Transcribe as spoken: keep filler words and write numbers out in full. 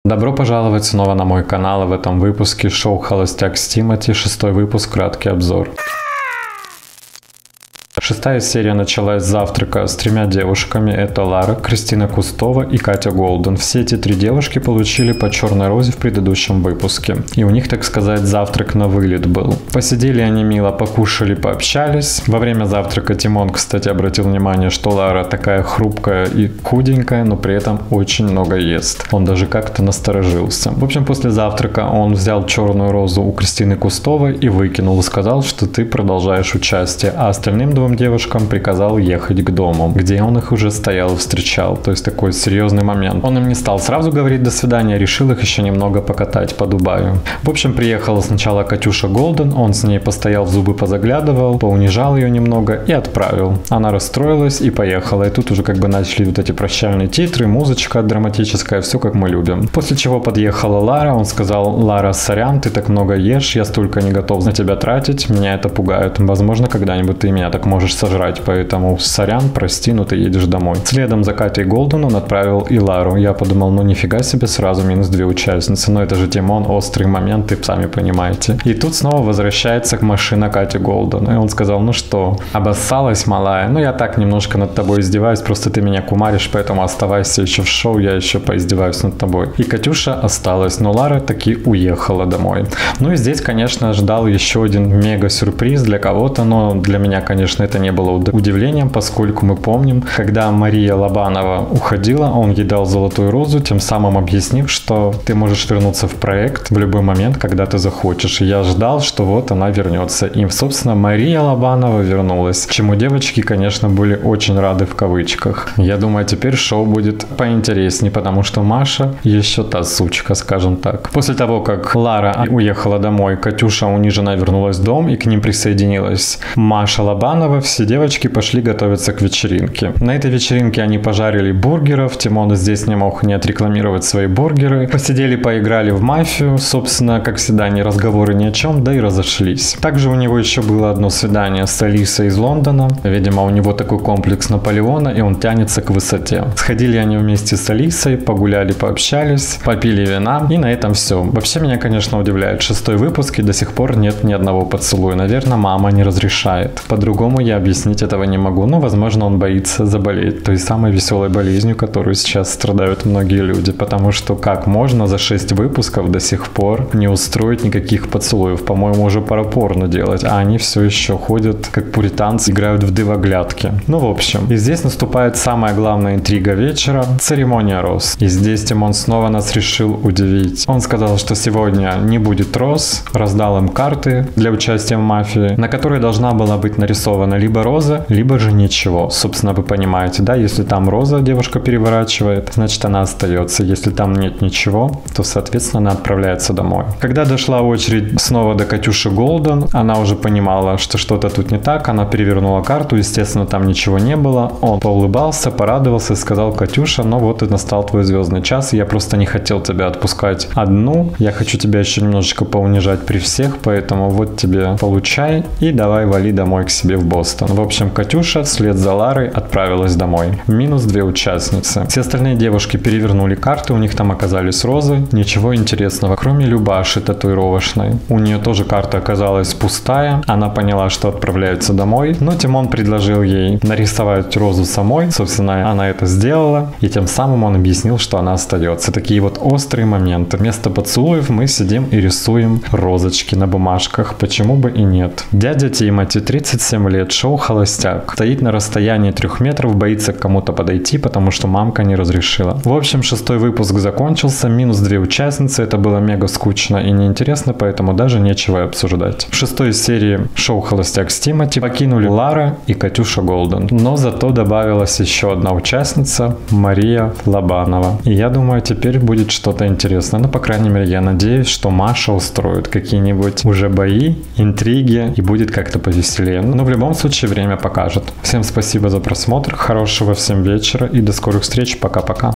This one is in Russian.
Добро пожаловать снова на мой канал, и в этом выпуске шоу «Холостяк с Тимати», шестой выпуск, краткий обзор. Шестая серия началась с завтрака с тремя девушками. Это Лара, Кристина Кустова и Катя Голден. Все эти три девушки получили по черной розе в предыдущем выпуске. И у них, так сказать, завтрак на вылет был. Посидели они мило, покушали, пообщались. Во время завтрака Тимон, кстати, обратил внимание, что Лара такая хрупкая и худенькая, но при этом очень много ест. Он даже как-то насторожился. В общем, после завтрака он взял черную розу у Кристины Кустовой и выкинул. Сказал, что ты продолжаешь участие, а остальным двум девушкам приказал ехать к дому, где он их уже стоял и встречал. То есть такой серьезный момент. Он им не стал сразу говорить до свидания, решил их еще немного покатать по Дубаю. В общем, приехала сначала Катюша Голден, он с ней постоял, в зубы позаглядывал, поунижал ее немного и отправил. Она расстроилась и поехала. И тут уже как бы начали вот эти прощальные титры, музычка драматическая, все как мы любим. После чего подъехала Лара, он сказал: Лара, сорян, ты так много ешь, я столько не готов на тебя тратить, меня это пугает. Возможно, когда-нибудь ты меня так можешь сожрать, поэтому сорян, прости, но ты едешь домой. Следом за Катей Голден он отправил и Лару. Я подумал, ну нифига себе, сразу минус две участницы, но это же Тимон, острый момент, и сами понимаете. И тут снова возвращается к машина Кати Голден, и он сказал: ну что, обоссалась, малая? Ну я так немножко над тобой издеваюсь, просто ты меня кумаришь, поэтому оставайся еще в шоу, я еще поиздеваюсь над тобой. И Катюша осталась, но Лара таки уехала домой. Ну и здесь, конечно, ждал еще один мега-сюрприз для кого-то, но для меня, конечно, это не было удивлением, поскольку мы помним, когда Мария Лобанова уходила, он ей дал золотую розу, тем самым объяснив, что ты можешь вернуться в проект в любой момент, когда ты захочешь. И я ждал, что вот она вернется. И, собственно, Мария Лобанова вернулась, чему девочки, конечно, были очень рады в кавычках. Я думаю, теперь шоу будет поинтереснее, потому что Маша еще та сучка, скажем так. После того, как Лара уехала домой, Катюша униженно вернулась в дом, и к ним присоединилась Маша Лобанова. Все девочки пошли готовиться к вечеринке. На этой вечеринке они пожарили бургеров. Тимон здесь не мог не отрекламировать свои бургеры. Посидели, поиграли в мафию. Собственно, как всегда, ни разговоры ни о чем, да и разошлись. Также у него еще было одно свидание с Алисой из Лондона. Видимо, у него такой комплекс Наполеона, и он тянется к высоте. Сходили они вместе с Алисой, погуляли, пообщались, попили вина, и на этом все. Вообще меня, конечно, удивляет шестой выпуск, и до сих пор нет ни одного поцелуя. Наверное, мама не разрешает. По-другому я объяснить этого не могу, но, возможно, он боится заболеть той самой веселой болезнью, которую сейчас страдают многие люди, потому что как можно за шесть выпусков до сих пор не устроить никаких поцелуев? По-моему, уже пора порно делать, а они все еще ходят как пуританцы, играют в дывоглядки. Ну, в общем, и здесь наступает самая главная интрига вечера — церемония роз. И здесь Тимон снова нас решил удивить. Он сказал, что сегодня не будет роз, раздал им карты для участия в мафии, на которой должна была быть нарисована либо роза, либо же ничего. Собственно, вы понимаете, да, если там роза девушка переворачивает, значит она остается. Если там нет ничего, то, соответственно, она отправляется домой. Когда дошла очередь снова до Катюши Голден, она уже понимала, что что-то тут не так, она перевернула карту, естественно, там ничего не было. Он поулыбался, порадовался и сказал: Катюша, ну вот и настал твой звездный час, я просто не хотел тебя отпускать одну, я хочу тебя еще немножечко поунижать при всех, поэтому вот тебе получай и давай вали домой к себе в Бостон. В общем, Катюша вслед за Ларой отправилась домой. Минус две участницы. Все остальные девушки перевернули карты, у них там оказались розы. Ничего интересного, кроме Любаши татуировочной. У нее тоже карта оказалась пустая. Она поняла, что отправляется домой. Но Тимон предложил ей нарисовать розу самой. Собственно, она это сделала. И тем самым он объяснил, что она остается. Такие вот острые моменты. Вместо поцелуев мы сидим и рисуем розочки на бумажках. Почему бы и нет? Дядя Тимати, тридцать семь лет, шоу «Холостяк». Стоит на расстоянии трех метров, боится к кому-то подойти, потому что мамка не разрешила. В общем, шестой выпуск закончился, минус две участницы, это было мега скучно и неинтересно, поэтому даже нечего обсуждать. В шестой серии шоу «Холостяк с Тимати» покинули Лара и Катюша Голден, но зато добавилась еще одна участница, Мария Лобанова. И я думаю, теперь будет что-то интересное, ну, по крайней мере, я надеюсь, что Маша устроит какие-нибудь уже бои, интриги и будет как-то повеселее. Но в любом случае время покажет. Всем спасибо за просмотр, хорошего всем вечера и до скорых встреч, пока-пока.